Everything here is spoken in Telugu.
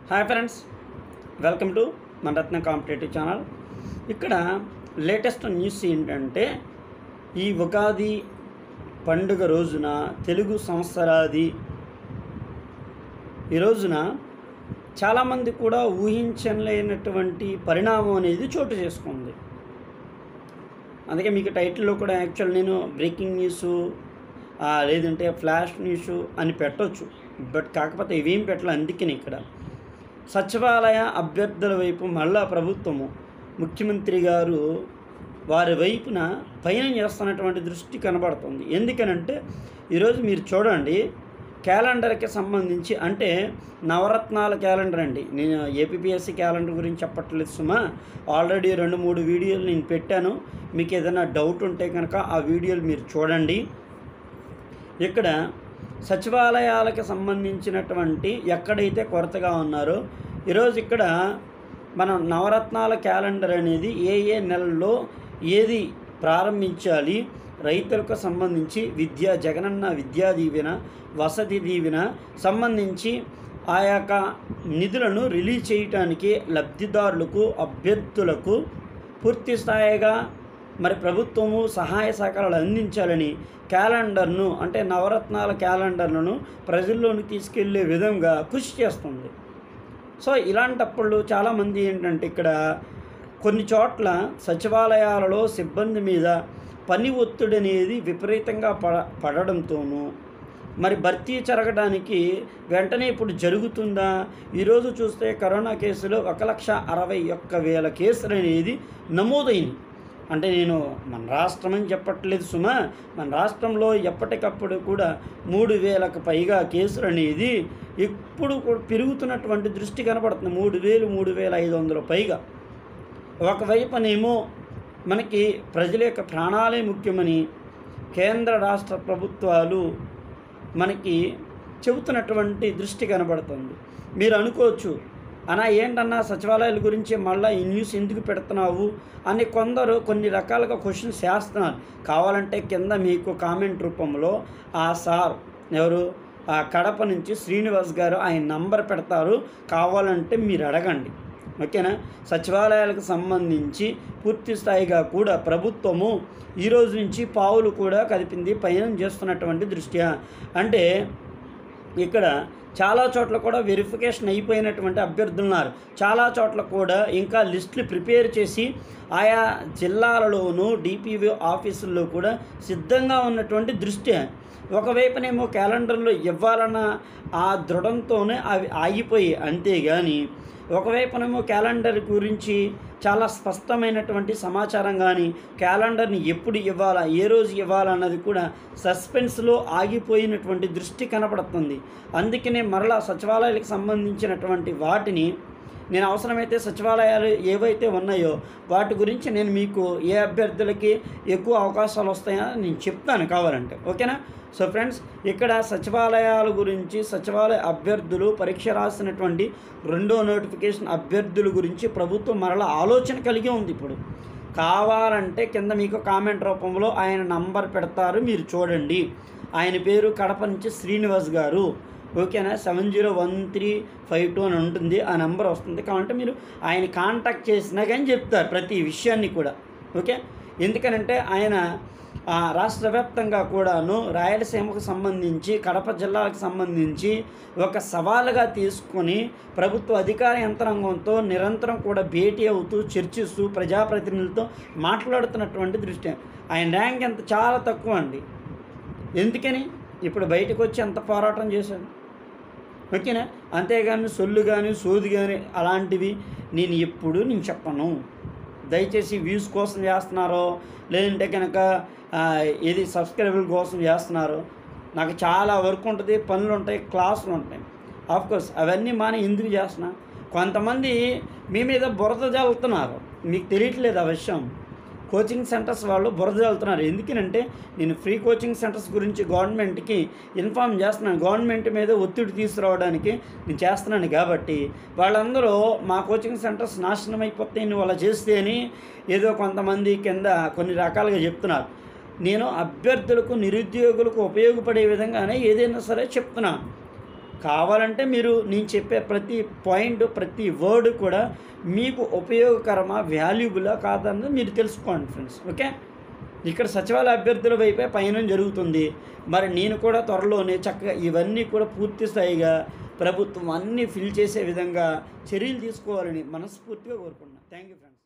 హాయ్ ఫ్రెండ్స్, వెల్కమ్ టు మన రత్న కాంపిటేటివ్ ఛానల్. ఇక్కడ లేటెస్ట్ న్యూస్ ఏంటంటే, ఈ ఉగాది పండుగ రోజున తెలుగు సంవత్సరాది ఈ రోజున చాలామంది కూడా ఊహించలేనటువంటి పరిణామం అనేది చోటు చేసుకుంది. అందుకే మీకు టైటిల్లో కూడా యాక్చువల్ నేను బ్రేకింగ్ న్యూస్ లేదంటే ఫ్లాష్ న్యూస్ అని పెట్టవచ్చు, బట్ కాకపోతే ఇవేం పెట్టాలి. అందుకని ఇక్కడ సచివాలయ అభ్యర్థుల వైపు మళ్ళా ప్రభుత్వము ముఖ్యమంత్రి గారు వారి వైపున పయనం చేస్తున్నటువంటి దృష్టి కనబడుతుంది. ఎందుకనంటే ఈరోజు మీరు చూడండి, క్యాలెండర్కి సంబంధించి అంటే నవరత్నాల క్యాలెండర్ అండి. నేను ఏపీపీఎస్సీ క్యాలెండర్ గురించి చెప్పట్లేదు సుమా, ఆల్రెడీ 2-3 వీడియోలు నేను పెట్టాను. మీకు ఏదైనా డౌట్ ఉంటే కనుక ఆ వీడియోలు మీరు చూడండి. ఇక్కడ సచివాలయాలకు సంబంధించినటువంటి ఎక్కడైతే కొరతగా ఉన్నారో ఈరోజు ఇక్కడ మనం నవరత్నాల క్యాలెండర్ అనేది ఏ నెలలో ఏది ప్రారంభించాలి, రైతులకు సంబంధించి జగనన్న విద్యా దీవెన, వసతి దీవెన సంబంధించి ఆ యొక్క నిధులను రిలీజ్ చేయడానికి లబ్ధిదారులకు అభ్యర్థులకు పూర్తి స్థాయిగా మరి ప్రభుత్వము సహాయ సహకారాలు అందించాలని క్యాలెండర్ను అంటే నవరత్నాల క్యాలెండర్లను ప్రజల్లోకి తీసుకెళ్లే విధంగా కృషి చేస్తుంది. సో ఇలాంటప్పుడు చాలామంది ఏంటంటే ఇక్కడ కొన్ని చోట్ల సచివాలయాలలో సిబ్బంది మీద పని ఒత్తిడి అనేది విపరీతంగా పడడంతోనూ మరి భర్తీ జరగడానికి వెంటనే ఇప్పుడు జరుగుతుందా? ఈరోజు చూస్తే కరోనా కేసులో 1,61,000 కేసులు అనేది నమోదైంది. అంటే నేను మన రాష్ట్రం అని చెప్పట్లేదు సుమా, మన రాష్ట్రంలో ఎప్పటికప్పుడు కూడా 3,000కు పైగా కేసులు అనేది ఇప్పుడు కూడా పెరుగుతున్నటువంటి దృష్టి కనబడుతుంది. 3,500 పైగా. ఒకవైపునేమో మనకి ప్రజల యొక్క ప్రాణాలే ముఖ్యమని కేంద్ర రాష్ట్ర ప్రభుత్వాలు మనకి చెబుతున్నటువంటి దృష్టి కనబడుతుంది. మీరు అనుకోవచ్చు, అన్నా ఏంటన్నా సచివాలయాల గురించి మళ్ళీ ఈ న్యూస్ ఎందుకు పెడుతున్నావు అని కొందరు కొన్ని రకాలుగా క్వశ్చన్స్ చేస్తున్నారు. కావాలంటే కింద మీకు కామెంట్ రూపంలో ఆ సార్ ఎవరు కడప నుంచి శ్రీనివాస్ గారు ఆయన నంబర్ పెడతారు, కావాలంటే మీరు అడగండి. ఓకేనా? సచివాలయాలకు సంబంధించి పూర్తి స్థాయిగా కూడా ప్రభుత్వము ఈరోజు నుంచి పావులు కూడా కదిపింది పయనం చేస్తున్నటువంటి దృష్ట్యా. అంటే ఇక్కడ చాలా చోట్ల కూడా వెరిఫికేషన్ అయిపోయినటువంటి అభ్యర్థులు ఉన్నారు. చాలా చోట్ల కూడా ఇంకా లిస్టులు ప్రిపేర్ చేసి ఆయా జిల్లాలలోనూ డిపిఓ ఆఫీసుల్లో కూడా సిద్ధంగా ఉన్నటువంటి దృష్ట్యా ఒకవైపునేమో క్యాలెండర్లో ఇవ్వాలన్న ఆ దృఢంతోనే అవి ఆగిపోయి, అంతేగాని ఒకవైపునేమో క్యాలెండర్ గురించి చాలా స్పష్టమైనటువంటి సమాచారం కానీ క్యాలెండర్ని ఎప్పుడు ఇవ్వాలా, ఏ రోజు ఇవ్వాలన్నది కూడా సస్పెన్స్లో ఆగిపోయినటువంటి దృష్టి కనపడుతుంది. అందుకనే మరలా సచివాలయాలకు సంబంధించినటువంటి వాటిని నేను అవసరమైతే సచివాలయాలు ఏవైతే ఉన్నాయో వాటి గురించి నేను మీకు ఏ అభ్యర్థులకి ఎక్కువ అవకాశాలు వస్తాయని నేను చెప్తాను కావాలంటే. ఓకేనా? సో ఫ్రెండ్స్, ఇక్కడ సచివాలయాల గురించి సచివాలయ అభ్యర్థులు పరీక్ష రాసినటువంటి 2వ నోటిఫికేషన్ అభ్యర్థుల గురించి ప్రభుత్వం మరలా ఆలోచన కలిగి ఉంది. ఇప్పుడు కావాలంటే కింద మీకు కామెంట్ రూపంలో ఆయన నంబర్ పెడతారు, మీరు చూడండి. ఆయన పేరు కడప నుంచి శ్రీనివాస్ గారు. ఓకేనా? 701352 అని ఉంటుంది, ఆ నెంబర్ వస్తుంది. కాబట్టి మీరు ఆయన కాంటాక్ట్ చేసినా కానీ చెప్తారు ప్రతి విషయాన్ని కూడా. ఓకే? ఎందుకనంటే ఆయన రాష్ట్ర వ్యాప్తంగా కూడాను రాయలసీమకు సంబంధించి కడప జిల్లాలకు సంబంధించి ఒక సవాలుగా తీసుకొని ప్రభుత్వ అధికార యంత్రాంగంతో నిరంతరం కూడా భేటీ అవుతూ చర్చిస్తూ ప్రజాప్రతినిధులతో మాట్లాడుతున్నటువంటి దృష్టి. ఆయన ర్యాంక్ ఎంత చాలా తక్కువ అండి. ఎందుకని ఇప్పుడు బయటకు వచ్చి ఎంత పోరాటం చేశాడు. ఓకేనా? అంతేగాని సొల్లు కానీ సోది కానీ అలాంటివి నేను చెప్పను. దయచేసి వ్యూస్ కోసం చేస్తున్నారో లేదంటే కనుక ఏది సబ్స్క్రైబుల్ కోసం చేస్తున్నారో, నాకు చాలా వర్క్ ఉంటుంది, పనులు ఉంటాయి, క్లాసులు ఉంటాయి. ఆఫ్కోర్స్ అవన్నీ మాని ఎందుకు చేస్తున్నా? కొంతమంది మీ మీద బురద జల్లుతున్నారు, మీకు తెలియట్లేదు ఆ విషయం. కోచింగ్ సెంటర్స్ వాళ్ళు బురద జల్లుతున్నారు. ఎందుకనంటే నేను ఫ్రీ కోచింగ్ సెంటర్స్ గురించి గవర్నమెంట్కి ఇన్ఫార్మ్ చేస్తున్నాను. గవర్నమెంట్ మీద ఒత్తిడి తీసుకురావడానికి నేను చేస్తున్నాను. కాబట్టి వాళ్ళందరూ మా కోచింగ్ సెంటర్స్ నాశనం అయిపోతాయని వాళ్ళ చేస్తే అని ఏదో కొంతమంది కింద కొన్ని రకాలుగా చెప్తున్నారు. నేను అభ్యర్థులకు నిరుద్యోగులకు ఉపయోగపడే విధంగానే ఏదైనా సరే చెప్తున్నాను. కావాలంటే మీరు నేను చెప్పే ప్రతి పాయింట్, ప్రతి వర్డ్ కూడా మీకు ఉపయోగకరమా, వాల్యుబులా కాదన్నది మీరు తెలుసుకోండి ఫ్రెండ్స్. ఓకే, ఇక్కడ సచివాలయ అభ్యర్థుల వైపే పయనం జరుగుతుంది. మరి నేను కూడా త్వరలోనే చక్కగా ఇవన్నీ కూడా పూర్తి స్థాయిగా ప్రభుత్వం అన్నీ ఫిల్ చేసే విధంగా చర్యలు తీసుకోవాలని మనస్ఫూర్తిగా కోరుకుంటున్నాను. Thank you friends.